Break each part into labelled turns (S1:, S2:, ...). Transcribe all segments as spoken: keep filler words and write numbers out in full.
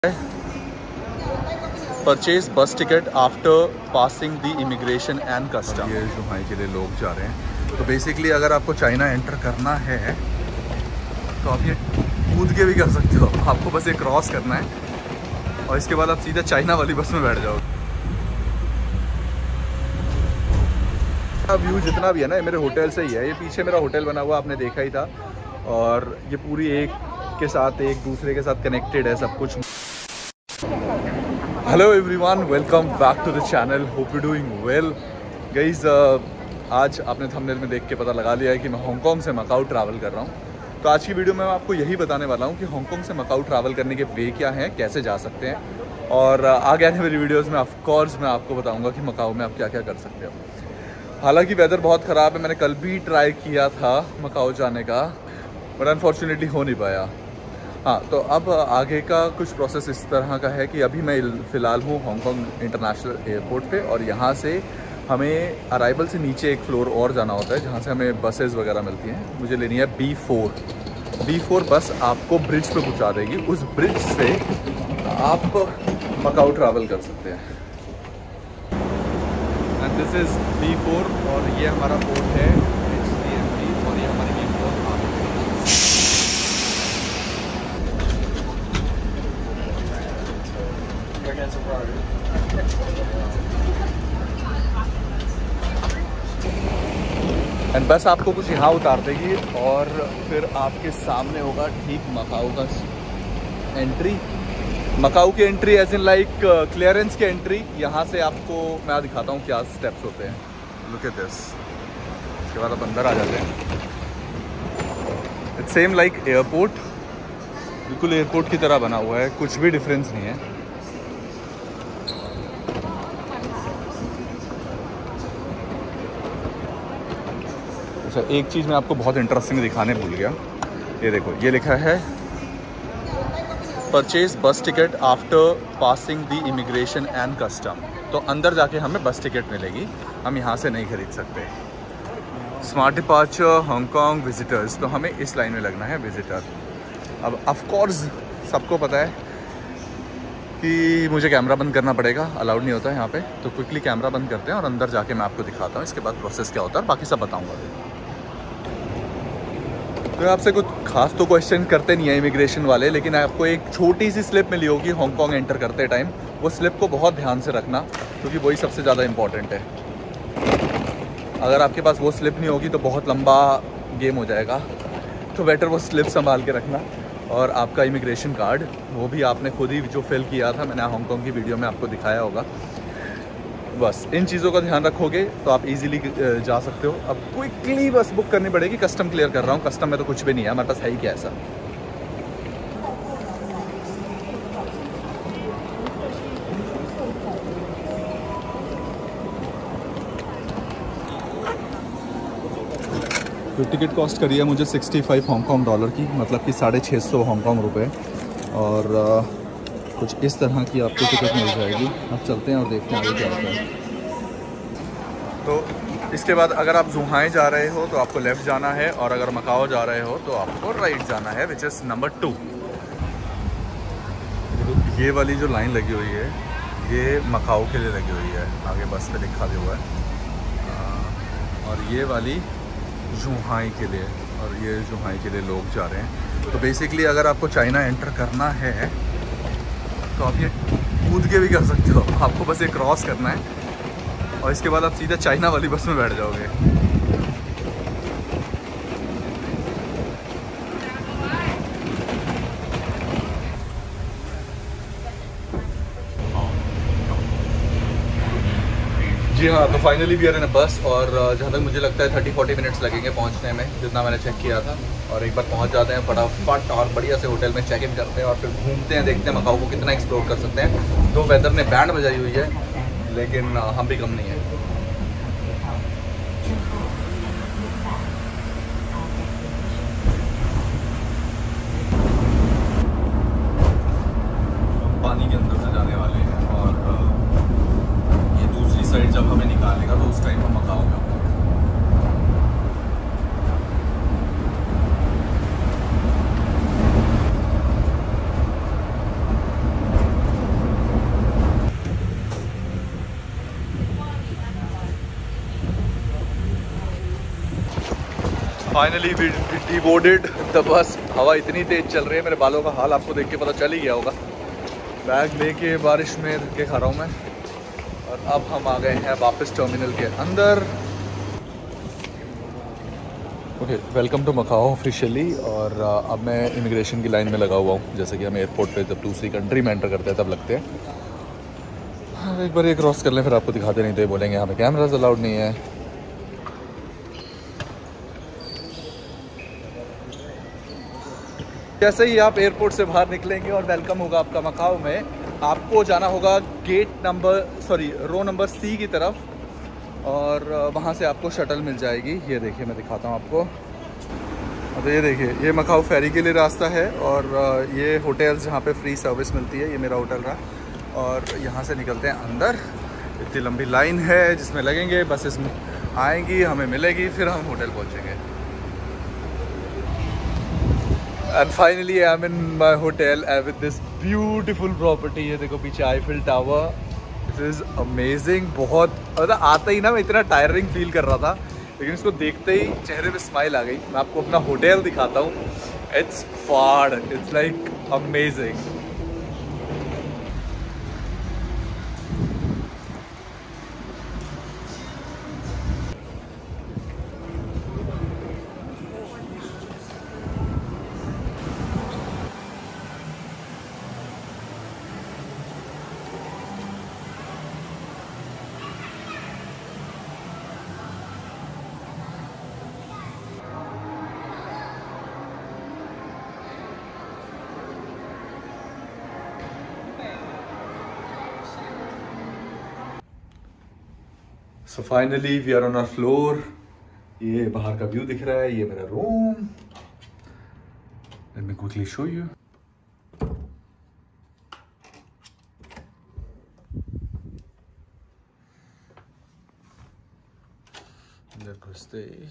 S1: Purchase bus ticket after passing the immigration and custom. ये Zhuhai के लिए लोग जा रहे हैं। तो बेसिकली अगर आपको चाइना एंटर करना है तो आप ये कूद के भी कर सकते हो। आपको बस ये क्रॉस करना है और इसके बाद आप सीधा चाइना वाली बस में बैठ जाओगे। व्यू जितना भी है ना ये मेरे होटल से ही है। ये पीछे मेरा होटल बना हुआ आपने देखा ही था और ये पूरी एक के साथ एक दूसरे के साथ कनेक्टेड है सब कुछ। Hello everyone, welcome back to the channel. Hope you doing well guys. आज आपने थंबनेल में देख के पता लगा लिया है कि मैं हांगकांग से मकाऊ ट्रैवल कर रहा हूँ। तो आज की वीडियो में मैं आपको यही बताने वाला हूँ कि हांगकांग से मकाऊ ट्रैवल करने के वे क्या हैं, कैसे जा सकते हैं। और आगे आने मेरी वीडियोज़ में ऑफकोर्स मैं आपको बताऊँगा कि मकाऊ में आप क्या क्या कर सकते हो। हालांकि वेदर बहुत ख़राब है। मैंने कल भी ट्राई किया था मकाऊ जाने का बट अनफॉर्चुनेटली हो नहीं पाया। हाँ, तो अब आगे का कुछ प्रोसेस इस तरह का है कि अभी मैं फ़िलहाल हूँ हांगकांग इंटरनेशनल एयरपोर्ट पे और यहाँ से हमें अराइवल से नीचे एक फ्लोर और जाना होता है जहाँ से हमें बसेस वगैरह मिलती हैं। मुझे लेनी है बी फोर। बी फोर बस आपको ब्रिज पे पहुँचा देगी। उस ब्रिज से आप मकाऊ ट्रैवल कर सकते हैं। And this is B four और ये हमारा पोर्ट है एच सी एम टी और ये हमारी बी फोर एंड बस आपको कुछ यहाँ उतार देगी और फिर आपके सामने होगा ठीक मकाऊ का एंट्री। मकाऊ की entry as in like clearance की एंट्री। यहाँ से आपको मैं दिखाता हूँ क्या स्टेप्स होते हैं। Look at this. इसके बाद आप अंदर आ जाते हैं। इट्स सेम लाइक एयरपोर्ट, बिल्कुल एयरपोर्ट की तरह बना हुआ है, कुछ भी डिफरेंस नहीं है। अच्छा, एक चीज़ मैं आपको बहुत इंटरेस्टिंग दिखाने भूल गया। ये देखो, ये लिखा है purchase bus ticket after passing the immigration and custom. तो अंदर जाके हमें बस टिकट मिलेगी, हम यहाँ से नहीं खरीद सकते। स्मार्ट डिपार्चर हांगकांग विजिटर्स, तो हमें इस लाइन में लगना है विजिटर। अब ऑफ कोर्स सबको पता है कि मुझे कैमरा बंद करना पड़ेगा, अलाउड नहीं होता है यहाँ पे। तो क्विकली कैमरा बंद करते हैं और अंदर जाके मैं आपको दिखाता हूँ इसके बाद प्रोसेस क्या होता है, बाकी सब बताऊँगा। तो आपसे कुछ खास तो क्वेश्चन करते नहीं है इमिग्रेशन वाले, लेकिन आपको एक छोटी सी स्लिप मिली होगी हांगकांग एंटर करते टाइम। वो स्लिप को बहुत ध्यान से रखना क्योंकि वही सबसे ज़्यादा इम्पॉर्टेंट है। अगर आपके पास वो स्लिप नहीं होगी तो बहुत लंबा गेम हो जाएगा। तो बेटर वो स्लिप संभाल के रखना। और आपका इमिग्रेशन कार्ड वो भी आपने खुद ही जो फिल किया था, मैंने हांगकांग की वीडियो में आपको दिखाया होगा। बस इन चीज़ों का ध्यान रखोगे तो आप इजीली जा सकते हो। अब क्विकली बस बुक करनी पड़ेगी। कस्टम क्लियर कर रहा हूँ। कस्टम में तो कुछ भी नहीं है, हमारे पास है ही क्या ऐसा। तो टिकट कॉस्ट करी है मुझे सिक्सटी फाइव हांगकांग डॉलर की, मतलब कि साढ़े छः सौ हांगकांग रुपये। और कुछ इस तरह की आपको टिकट मिल जाएगी। अब चलते हैं और देखते हैं आगे क्या होता है। तो इसके बाद अगर आप जुहाई जा रहे हो तो आपको लेफ़्ट जाना है और अगर मकाऊ जा रहे हो तो आपको राइट जाना है, विच इज़ नंबर टू। ये वाली जो लाइन लगी हुई है ये मकाऊ के लिए लगी हुई है, आगे बस पे लिखा भी हुआ है। और ये वाली जुहाई के लिए, और ये जुहाई के लिए लोग जा रहे हैं। तो बेसिकली अगर आपको चाइना एंटर करना है तो आप ये कूद के भी कर सकते हो। आपको बस ये क्रॉस करना है और इसके बाद आप सीधा चाइना वाली बस में बैठ जाओगे। जी हाँ, तो finally we are in a bus और जहाँ तक मुझे लगता है थर्टी फोर्टी मिनट्स लगेंगे पहुँचने में, जितना मैंने चेक किया था। और एक बार पहुँच जाते हैं फटाफट और बढ़िया से होटल में चेक इन करते हैं और फिर घूमते हैं, देखते हैं मकाऊ को कितना एक्सप्लोर कर सकते हैं। तो वेदर ने बैंड बजाई हुई है लेकिन हम भी कम नहीं है। पानी के अंदर से जाने वाले हैं और ये दूसरी साइड जब हमें निकालेगा तो उस टाइम हम मकाऊ में होंगे। Finally we डिबोर्डेड the bus. हवा इतनी तेज चल रही है, मेरे बालों का हाल आपको देख के पता चल ही गया होगा। बैग लेके बारिश में रख के खा रहा हूँ मैं। और अब हम आ गए हैं वापस टर्मिनल के अंदर। Okay, welcome to Macao officially. और uh, अब मैं इमिग्रेशन की लाइन में लगा हुआ हूँ। जैसे कि हम एयरपोर्ट पे जब दूसरी कंट्री में एंटर करते हैं तब लगते हैं। हाँ, एक बार ये क्रॉस कर लें फिर आपको दिखाते, नहीं तो ये बोलेंगे यहाँ पे कैमराज अलाउड नहीं है। जैसे ही आप एयरपोर्ट से बाहर निकलेंगे और वेलकम होगा आपका मकाओ में, आपको जाना होगा gate number sorry row number C की तरफ। और वहाँ से आपको शटल मिल जाएगी। ये देखिए मैं दिखाता हूँ आपको। तो ये देखिए, ये मकाओ फेरी के लिए रास्ता है। और ये होटल्स जहाँ पे फ्री सर्विस मिलती है, ये मेरा होटल रहा। और यहाँ से निकलते हैं अंदर। इतनी लंबी लाइन है जिसमें लगेंगे, बसेस आएंगी, हमें मिलेगी, फिर हम होटल पहुँचेंगे। And finally I am in my hotel with this beautiful property. ये देखो पीछे Eiffel tower. This is amazing. बहुत मतलब आता ही ना मैं इतना टायरिंग फील कर रहा था, लेकिन इसको देखते ही चेहरे पे स्माइल आ गई। मैं आपको अपना होटल दिखाता हूँ। इट्स फाड़, it's like amazing. So finally we are on our floor. ये बाहर का व्यू दिख रहा है, ये मेरा room. Let me quickly show you. अंदर घुसते ही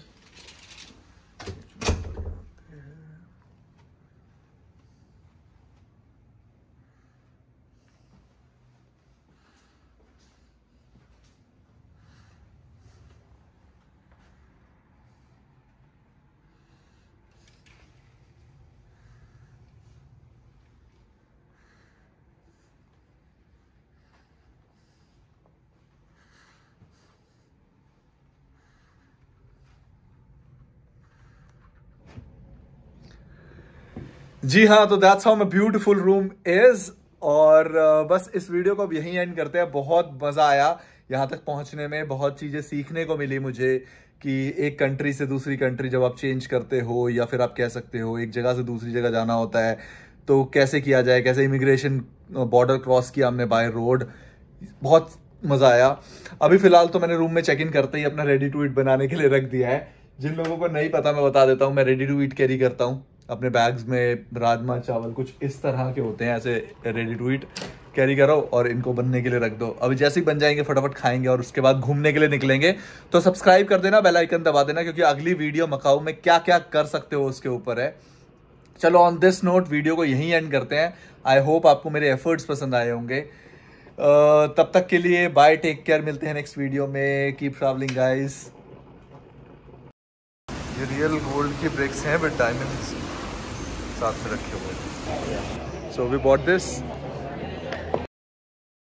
S1: जी हाँ, तो that's how my beautiful room is. और uh, बस इस वीडियो को अब यहीं एंड करते हैं। बहुत मज़ा आया यहाँ तक पहुँचने में, बहुत चीज़ें सीखने को मिली मुझे कि एक कंट्री से दूसरी कंट्री जब आप चेंज करते हो, या फिर आप कह सकते हो एक जगह से दूसरी जगह जाना होता है तो कैसे किया जाए, कैसे इमिग्रेशन बॉर्डर क्रॉस किया हमने बाय रोड। बहुत मज़ा आया। अभी फ़िलहाल तो मैंने रूम में चेक इन करते ही अपना रेडी टू ईट बनाने के लिए रख दिया है। जिन लोगों को नहीं पता मैं बता देता हूँ, मैं रेडी टू ईट कैरी करता हूँ अपने बैग्स में। राजमा चावल कुछ इस तरह के होते हैं, ऐसे रेडी टू ईट कैरी करो और इनको बनने के लिए रख दो। अभी जैसे ही बन जाएंगे फटाफट खाएंगे और उसके बाद घूमने के लिए निकलेंगे। तो सब्सक्राइब कर देना, बेल आइकन दबा देना, क्योंकि अगली वीडियो मकाऊ में क्या क्या कर सकते हो उसके ऊपर है। चलो ऑन दिस नोट वीडियो को यहीं एंड करते हैं। आई होप आपको मेरे एफर्ट्स पसंद आए होंगे। uh, तब तक के लिए बाय, टेक केयर, मिलते हैं नेक्स्ट वीडियो में। Keep travelling guys. ये रियल गोल्ड की ब्रिक्स हैं विद डायमंड्स साथ में रखे हुए। So we bought this.